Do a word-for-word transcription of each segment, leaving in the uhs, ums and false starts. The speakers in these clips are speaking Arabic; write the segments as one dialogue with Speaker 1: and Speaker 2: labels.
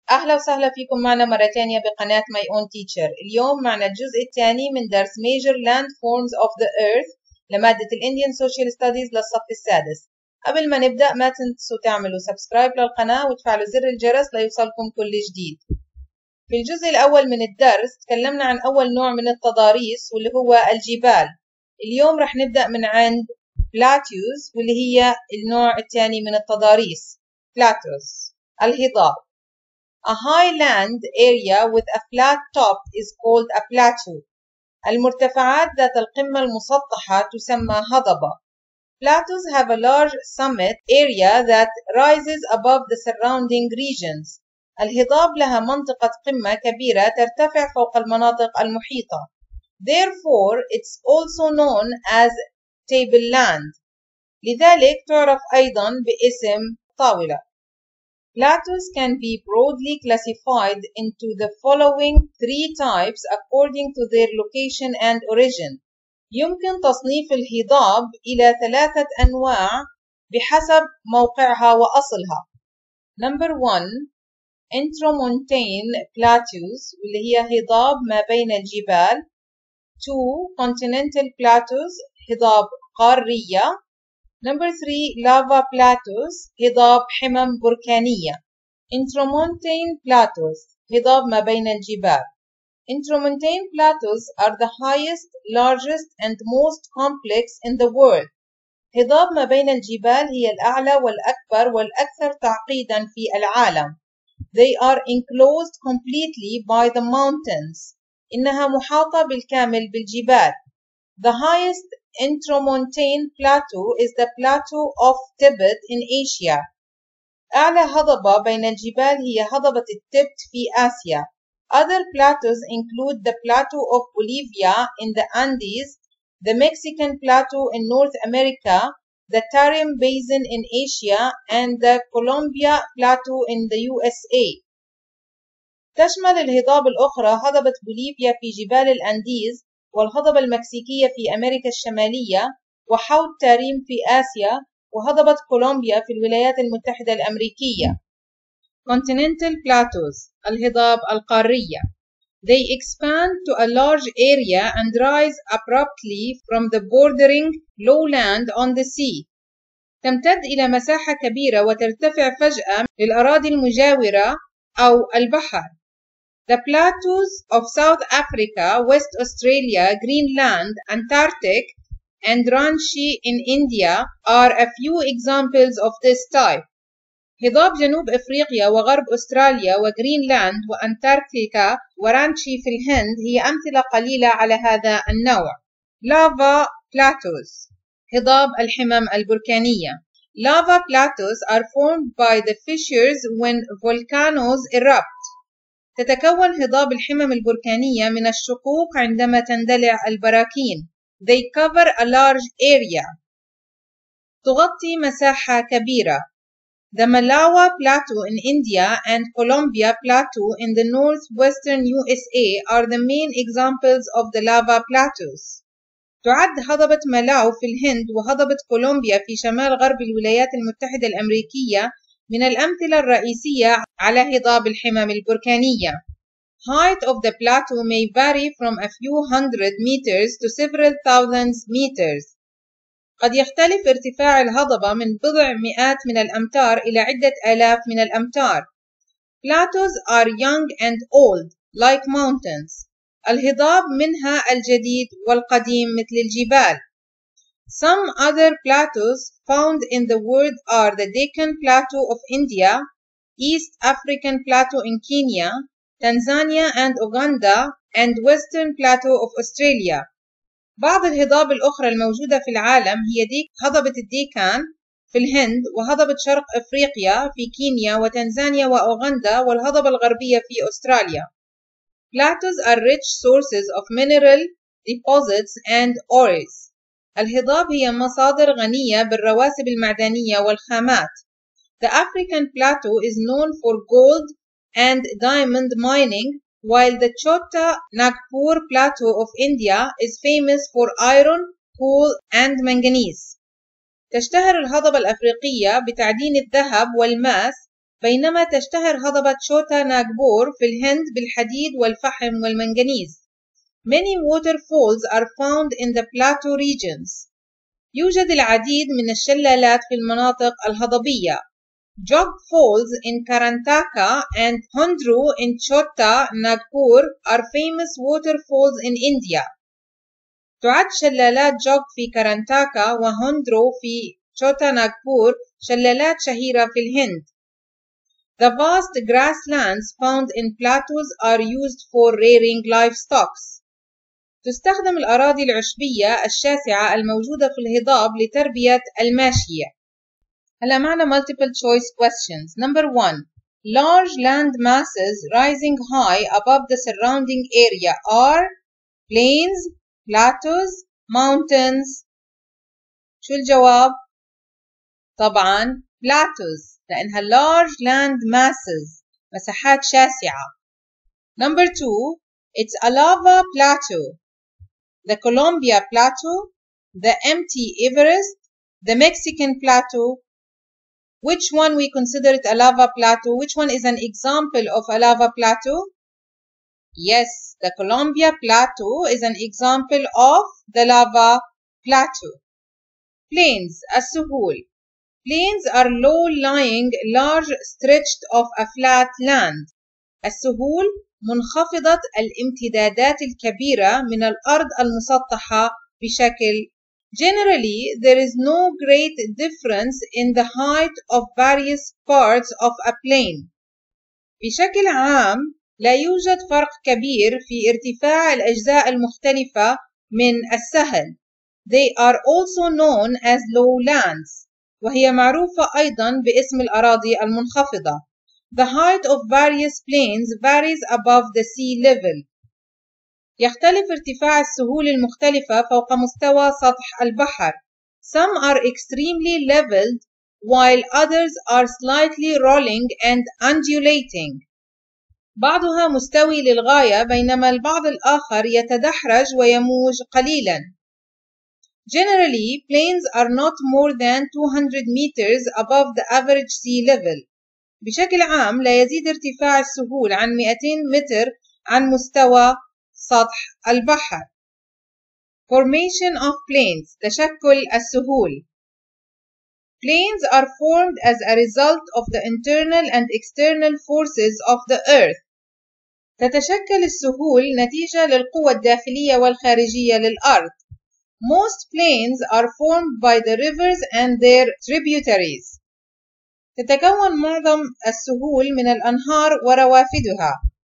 Speaker 1: أهلا وسهلا فيكم معنا مرة تانية بقناة My Own Teacher. اليوم معنا الجزء الثاني من درس Major Landforms of the Earth لمادة ال Indian Social Studies للصف السادس. قبل ما نبدأ ما تنسوا تعملوا سبسكرايب للقناة وتفعلوا زر الجرس ليوصلكم كل جديد. في الجزء الأول من الدرس تكلمنا عن أول نوع من التضاريس واللي هو الجبال. اليوم رح نبدأ من عند plateaus واللي هي النوع الثاني من التضاريس plateaus الهضاب. A highland area with a flat top is called a plateau. المرتفعات ذات القمة المسطحة تسمى هضبة. Plateaus have a large summit area that rises above the surrounding regions. الهضاب لها منطقة قمة كبيرة ترتفع فوق المناطق المحيطة. Therefore, it's also known as tableland. لذلك تعرف أيضا باسم طاولة. Plateaus can be broadly classified into the following three types according to their location and origin. يمكن تصنيف الهضاب إلى ثلاثة أنواع بحسب موقعها وأصلها. Number one, intramontane plateaus واللي هي هضاب ما بين الجبال. Two, continental plateaus هضاب قارية. Number three, lava plateaus هضاب حمم بركانية. Intramontane plateaus هضاب ما بين الجبال. Intramontane plateaus are the highest, largest and most complex in the world. هضاب ما بين الجبال هي الأعلى والأكبر والأكثر تعقيدا في العالم. They are enclosed completely by the mountains. إنها محاطة بالكامل بالجبال. The highest intramontane plateau is the plateau of Tibet in Asia. أعلى هضبة بين الجبال هي هضبة التبت في آسيا. Other plateaus include the plateau of Bolivia in the Andes, the Mexican plateau in North America, the Tarim Basin in Asia, and the Columbia plateau in the U S A. تشمل الهضاب الأخرى هضبة بوليفيا في جبال الأنديز والهضبة المكسيكية في أمريكا الشمالية وحوض تاريم في آسيا وهضبة كولومبيا في الولايات المتحدة الأمريكية. Continental plateaus الهضاب القارية. They expand to a large area and rise abruptly from the bordering lowland on the sea. تمتد إلى مساحة كبيرة وترتفع فجأة للأراضي المجاورة أو البحر. The plateaus of South Africa, West Australia, Greenland, Antarctic, and Ranchi in India are a few examples of this type. هضاب جنوب أفريقيا وغرب أستراليا وغرينلاند وأنتاركتيكا ورانشي في الهند هي أمثلة قليلة على هذا النوع. Lava plateaus هضاب الحمم البركانية. Lava plateaus are formed by the fissures when volcanoes erupt. تتكون هضاب الحمم البركانية من الشقوق عندما تندلع البراكين. They cover a large area. تغطي مساحة كبيرة. The Malawa Plateau in India and Columbia Plateau in the northwestern U S A are the main examples of the lava plateaus. تعد هضبة مالاو في الهند وهضبة كولومبيا في شمال غرب الولايات المتحدة الأمريكية من الأمثلة الرئيسية على هضاب الحمم البركانية. Height of the plateau may vary from a few hundred meters to several thousands meters. قد يختلف ارتفاع الهضبة من بضع مئات من الأمتار إلى عدة آلاف من الأمتار. Plateaus are young and old, like mountains. الهضاب منها الجديد والقديم مثل الجبال. Some other plateaus found in the world are the Deccan Plateau of India, East African Plateau in Kenya, Tanzania and Uganda, and Western Plateau of Australia. بعض الهضاب الأخرى الموجودة في العالم هي ديك هضبة الديكان في الهند وهضبة شرق أفريقيا في كينيا وتنزانيا وأوغندا والهضبة الغربية في أستراليا. Plateaus are rich sources of mineral deposits and ores. الهضاب هي مصادر غنية بالرواسب المعدنية والخامات. The African Plateau is known for gold and diamond mining, while the Chota Nagpur Plateau of India is famous for iron, coal and manganese. تشتهر الهضبة الأفريقية بتعدين الذهب والماس، بينما تشتهر هضبة شوتا ناغبور في الهند بالحديد والفحم والمنغنيز. Many waterfalls are found in the plateau regions. يوجد العديد من الشلالات في المناطق الهضبية. Jog Falls in Karnataka and Hundru in Chota Nagpur are famous waterfalls in India. تعد شلالات جوغ في كارنتاكا وهندرو في تشوتا ناغبور شلالات شهيرة في الهند. The vast grasslands found in plateaus are used for rearing livestock. تستخدم الأراضي العشبية الشاسعة الموجودة في الهضاب لتربية الماشية. هلا معنا multiple choice questions. Number one. Large land masses rising high above the surrounding area are plains, plateaus, mountains. شو الجواب؟ طبعا plateaus لأنها large land masses مساحات شاسعة. Number two. It's a lava plateau. The Columbia Plateau, the empty Everest, the Mexican Plateau. Which one we consider it a lava plateau? Which one is an example of a lava plateau? Yes, the Columbia Plateau is an example of the lava plateau. Plains, السهول. Plains are low-lying, large stretched of a flat land. السهول منخفضة الامتدادات الكبيرة من الأرض المسطحة بشكل. Generally, there is no great difference in the height of various parts of a plain. بشكل عام لا يوجد فرق كبير في ارتفاع الأجزاء المختلفة من السهل. They are also known as lowlands وهي معروفة أيضا باسم الأراضي المنخفضة. The height of various plains varies above the sea level. يختلف ارتفاع السهول المختلفة فوق مستوى سطح البحر. Some are extremely leveled while others are slightly rolling and undulating. بعضها مستوي للغاية بينما البعض الآخر يتدحرج ويموج قليلا. Generally, plains are not more than two hundred meters above the average sea level. بشكل عام لا يزيد ارتفاع السهول عن مئتين متر عن مستوى سطح البحر. Formation of plains تشكل السهول. Plains are formed as a result of the internal and external forces of the earth. تتشكل السهول نتيجة للقوى الداخلية والخارجية للأرض. Most plains are formed by the rivers and their tributaries. تتكون معظم السهول من الأنهار وروافدها.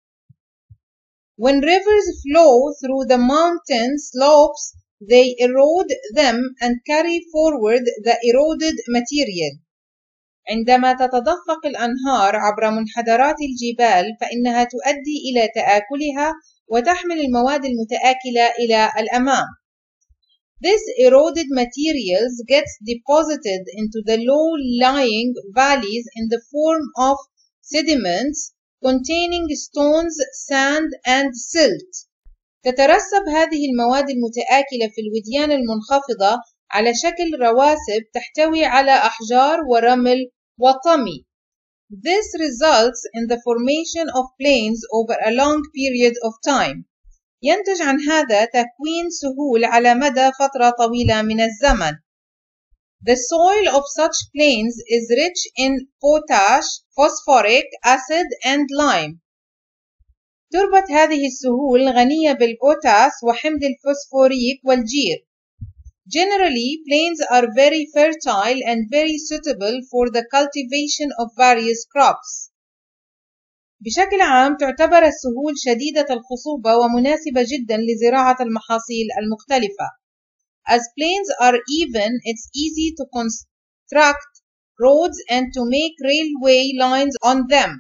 Speaker 1: When rivers flow through the mountain slopes, they erode them and carry forward the eroded material. عندما تتدفق الأنهار عبر منحدرات الجبال فإنها تؤدي إلى تآكلها وتحمل المواد المتآكلة إلى الأمام. This eroded materials gets deposited into the low-lying valleys in the form of sediments containing stones, sand and silt. تترسب هذه المواد المتآكلة في الوديان المنخفضة على شكل رواسب تحتوي على أحجار ورمل وطمي. This results in the formation of plains over a long period of time. ينتج عن هذا تكوين سهول على مدى فترة طويلة من الزمن. The soil of such plains is rich in potash, phosphoric acid and lime. تربة هذه السهول غنية بالبوتاس وحمض الفوسفوريك والجير. Generally, plains are very fertile and very suitable for the cultivation of various crops. بشكل عام تعتبر السهول شديدة الخصوبة ومناسبة جدا لزراعة المحاصيل المختلفة. As plains are even, it's easy to construct roads and to make railway lines on them.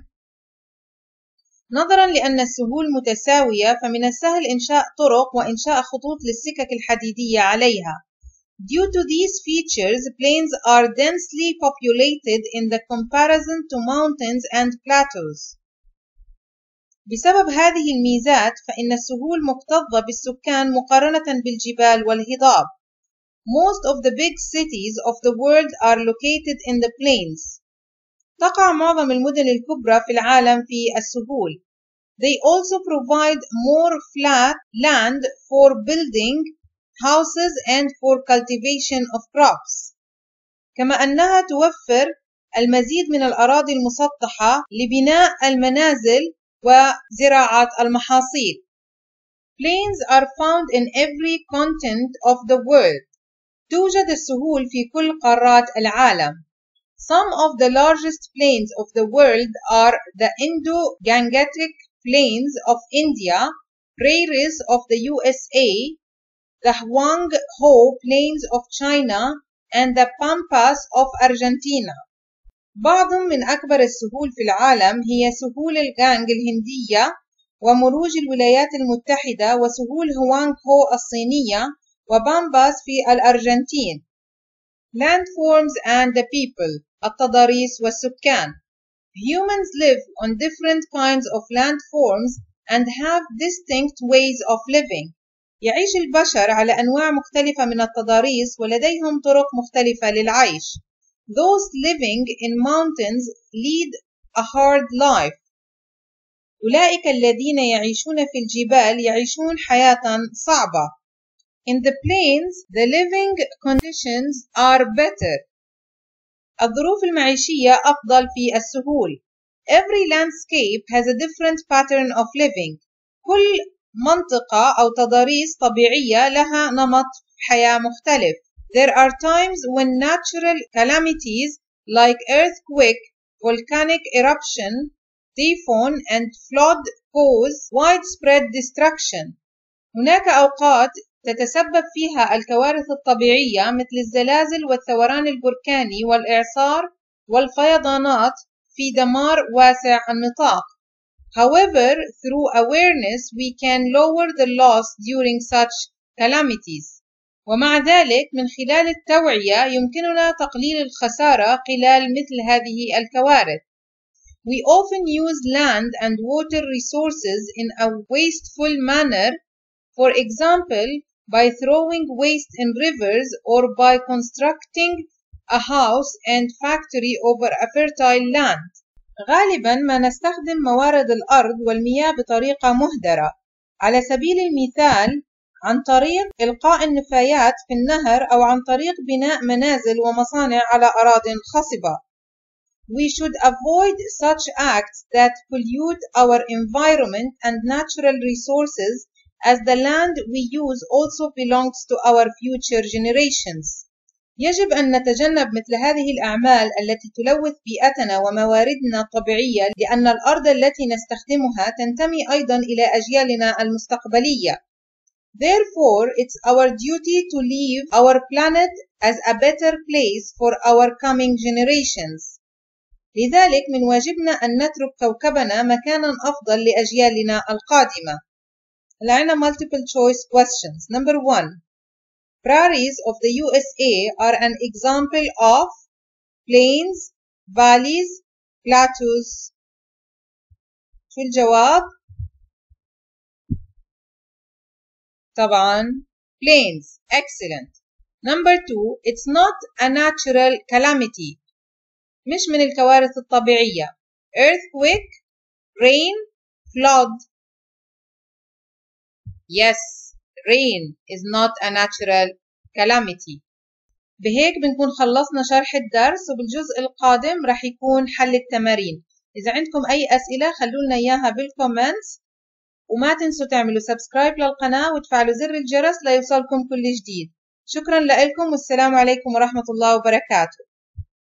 Speaker 1: نظرا لأن السهول متساوية فمن السهل إنشاء طرق وإنشاء خطوط للسكك الحديدية عليها. Due to these features, plains are densely populated in the comparison to mountains and plateaus. بسبب هذه الميزات فإن السهول مكتظة بالسكان مقارنة بالجبال والهضاب. Most of the big cities of the world are located in the plains. تقع معظم المدن الكبرى في العالم في السهول. They also provide more flat land for building houses and for cultivation of crops. كما أنها توفر المزيد من الأراضي المسطحة لبناء المنازل وزراعة المحاصيل. Plains are found in every continent of the world. توجد السهول في كل قارات العالم. Some of the largest plains of the world are the Indo-Gangetic Plains of India, prairies of the U S A, the Huanghe Plains of China, and the Pampas of Argentina. بعض من أكبر السهول في العالم هي سهول الغانغ الهندية ومروج الولايات المتحدة وسهول هوانغهو الصينية وبامباس في الأرجنتين. Landforms and the people. التضاريس والسكان. Humans live on different kinds of landforms and have distinct ways of living. يعيش البشر على أنواع مختلفة من التضاريس ولديهم طرق مختلفة للعيش. Those living in mountains lead a hard life. أولئك الذين يعيشون في الجبال يعيشون حياة صعبة. In the plains, the living conditions are better. الظروف المعيشية أفضل في السهول. Every landscape has a different pattern of living. كل منطقة أو تضاريس طبيعية لها نمط حياة مختلف. There are times when natural calamities like earthquake, volcanic eruption, typhoon, and flood cause widespread destruction. هناك أوقات تتسبب فيها الكوارث الطبيعية مثل الزلازل والثوران البركاني والإعصار والفيضانات في دمار واسع النطاق. However, through awareness, we can lower the loss during such calamities. ومع ذلك من خلال التوعية يمكننا تقليل الخسارة خلال مثل هذه الكوارث. We often use land and water resources in a wasteful manner, for example, by throwing waste in rivers or by constructing a house and factory over a fertile land. غالباً ما نستخدم موارد الأرض والمياه بطريقة مهدرة. على سبيل المثال عن طريق إلقاء النفايات في النهر أو عن طريق بناء منازل ومصانع على أراضٍ خصبة. We should avoid such acts that pollute our environment and natural resources, as the land we use also belongs to our future generations. يجب أن نتجنب مثل هذه الأعمال التي تلوث بيئتنا ومواردنا الطبيعية، لأن الأرض التي نستخدمها تنتمي أيضاً إلى أجيالنا المستقبلية. Therefore, it's our duty to leave our planet as a better place for our coming generations. لذلك من واجبنا أن نترك كوكبنا مكاناً أفضل لأجيالنا القادمة. لعنا multiple choice questions. Number one. Prairies of the U S A are an example of plains, valleys, plateaus. شو الجواب؟ طبعاً plains. Excellent. Number two. It's not a natural calamity. مش من الكوارث الطبيعية. Earthquake, rain, flood. Yes, rain is not a natural calamity. بهيك بنكون خلصنا شرح الدرس، وبالجزء القادم رح يكون حل التمارين. إذا عندكم أي أسئلة خلولنا إياها بالكومنتس، وما تنسوا تعملوا سبسكرايب للقناة وتفعلوا زر الجرس ليوصلكم كل جديد. شكرا لكم والسلام عليكم ورحمة الله وبركاته.